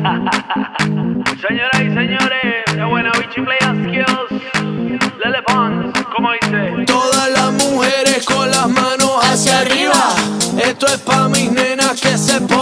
Señoras y señores, de buena bichi play skills. Lele Pons, como dice. Todas las mujeres con las manos hacia arriba. Esto es pa' mis nenas que se